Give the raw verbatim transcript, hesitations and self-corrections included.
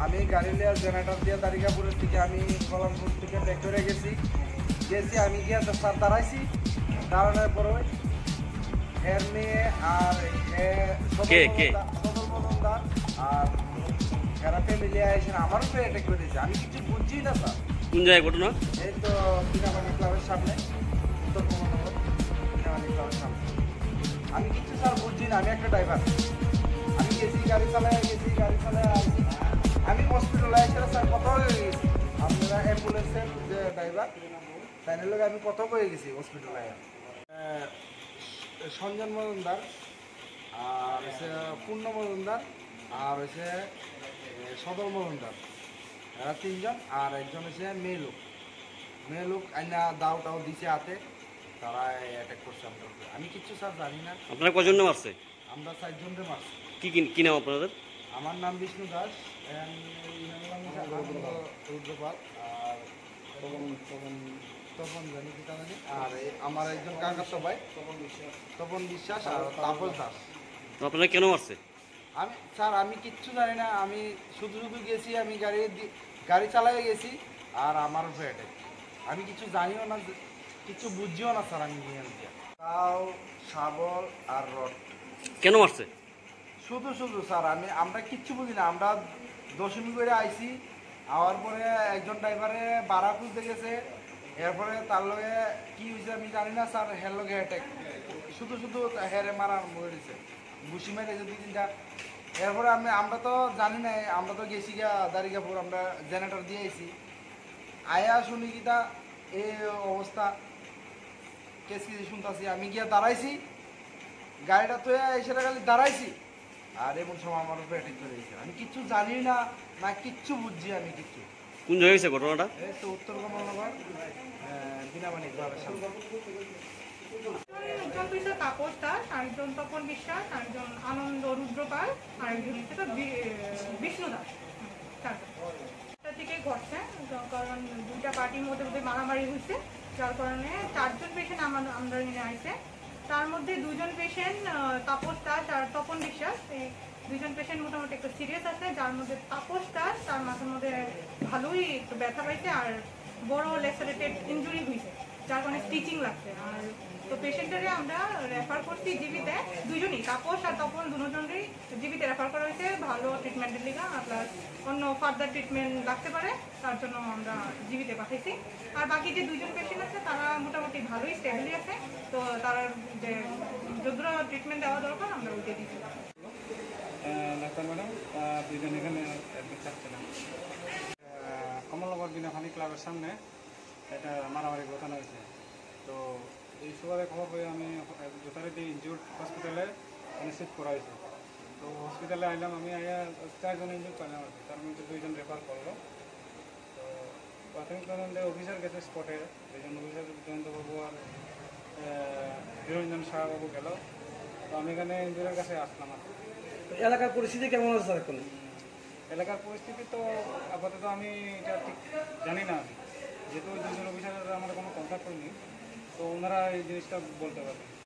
আমি গাড়ি লিয়ে জেনারেটর দিয়ে দারিকাপুরের থেকে আমি কলামপুর থেকে ব্যাক করে গেছি গেছি আমি গিয়ে স্যার দাঁড়াইছি দাঁড়ানোর পরে এর মেয়ে আর সদর মদনদার আর এরা ফ্যামিলি আইসেন আমারও তো অ্যাটাক করে দিয়েছে আমি কিছু বুঝছি না স্যার। কোন জায়গায় ঘটনা? এই তো বিনাবানি ক্লাবের সামনে উত্তর কমলনগর বিনাবানি ক্লাবের সামনে। আমি কিছু স্যার বুঝছি না, আমি একটা ড্রাইভার। আমি গেছি গাড়ি চালায় গেছি গাড়ি চালায় আমি হসপিটালে এসে স্যার কথা হয়ে গেছি আপনারা অ্যাম্বুলেন্সের যে ড্রাইভার তাই লোক আমি কথা হয়ে গেছি হসপিটালে। সঞ্জন মজুমদার আর হচ্ছে পূর্ণ মজুমদার আর হচ্ছে সদর মজুমদার এরা তিনজন আর একজন হচ্ছে মেয়ে লোক মেয়ে লোক আইনা দাও টাও দিছে হাতে তারা অ্যাটাক করছে আমাদের উপরে। আমি কিচ্ছু স্যার জানি না। আপনারা কজন নাম আসছে? আমরা চারজনকে মারছি। কি কি নাম আপনাদের? আমার নাম বিষ্ণু দাস, রুদ্রপাল আর তপন জানি কি জানি আর আমার একজন কাকাতো ভাই তপন বিশ্বাস তপন বিশ্বাস আর তাপস দাস। আপনারা কেন মারছে? আমি স্যার আমি কিচ্ছু জানি না, আমি শুধু শুধু গেছি আমি গাড়ি গাড়ি চালাই গেছি আর আমার ফ্রেন্ডে আমি কিছু জানিও না কিছু বুঝিও না স্যার। আমি তাও শাবল আর রড। কেন মারছে? শুধু শুধু স্যার আমি আমরা কিচ্ছু বুঝি না। আমরা দশমী করে আইছি আওয়ার পরে একজন ড্রাইভারে বাড়া খুঁজতে গেছে এরপরে তার লগে কি হয়েছে আমি জানি না স্যার। হের লগে অ্যাটাক শুধু শুধু হেরে মারা মরে দিছে ঘুষি মেরেছে দুই তিনটা। এরপরে আমি আমরা তো জানি না, আমরা তো গেছি গিয়া দারিকাপুর আমরা জেনারেটর দিয়ে আইছি আয়া শুনি কি তা এই অবস্থা কেস কিছু শুনতেছি। আমি গিয়া দাঁড়াইছি গাড়িটা তো এসে খালি দাঁড়াইছি আর এমন সময় আমার উপরে অ্যাটাক করে দিয়েছে। আমি কিচ্ছু জানি না না কিচ্ছু বুঝছি আমি কিচ্ছু। কোন জায়গায় হয়েছে ঘটনাটা? এই তো উত্তর কমলনগর বিনাবানি ক্লাবের সামনে। একজন হচ্ছে তাপস দাস, আরেকজন তপন বিশ্বাস, আরেকজন আনন্দ রুদ্রপাল, আরেকজন হচ্ছে বিষ্ণু দাস। চারটা থেকে ঘটছে কারণ দুইটা পার্টির মধ্যে মধ্যে মারামারি হয়েছে যার কারণে চারজন পেশেন্ট আমার আমরা নিয়ে আসছে। তার মধ্যে দুজন পেশেন্ট তাপস দাস আর তপন বিশ্বাস, এই দুজন পেশেন্ট মোটামুটি একটু সিরিয়াস আছে। যার মধ্যে তাপস দাস তার মাথার মধ্যে ভালোই একটু ব্যথা পাইছে আর বড় লেসারেটেড ইনজুরি হয়েছে যার কারণে স্টিচিং লাগছে। আর তো পেশেন্টারে আমরা রেফার করছি জিবিতে, দুজনই তাপস আর তপন দুজনেরই জিবিতে রেফার করা হয়েছে ভালো ট্রিটমেন্টের লিগা প্লাস অন্য ফার্দার ট্রিটমেন্ট লাগতে পারে তার জন্য আমরা জিবিতে পাঠাইছি। আর বাকি যে দুজন পেশেন্ট আছে তারা মোটামুটি ভালোই স্টেবলি আছে, তো তারা যে যতটা ট্রিটমেন্ট দেওয়া দরকার আমরা ওইটা দিচ্ছি। ডাক্তার ম্যাডাম দুজন এখানে অ্যাডমিট থাকছিলাম। কমলনগর বিনাবানি ক্লাবের সামনে একটা মারামারি ঘটনা হয়েছে। তো এই সুবাদে খবর পেয়ে আমি যথারীতি ইনজিউর্ড হসপিটালে মানে শিফট করা হয়েছে। তো হসপিটালে আইলাম আমি আইয়া চারজন ইনজিউর্ড পাইলাম আর কি, তার মধ্যে দুইজন রেফার করলো। তো প্রাথমিক তদন্তে অফিসার গেছে স্পটে, দুইজন অফিসার জয়ন্তবাবু আর নিরঞ্জন শাহবাবু গেল। তো আমি এখানে ইনজিউরের কাছে আসলাম আর কি। এলাকার পরিস্থিতি কেমন আছে স্যার এখন? এলাকার পরিস্থিতি তো আপাতত আমি এটা ঠিক জানি না, যেহেতু দুজন অফিসাররা আমাদের কোনো কন্ট্যাক্ট করেনি, তো ওনারা এই জিনিসটা বলতে পারবেন।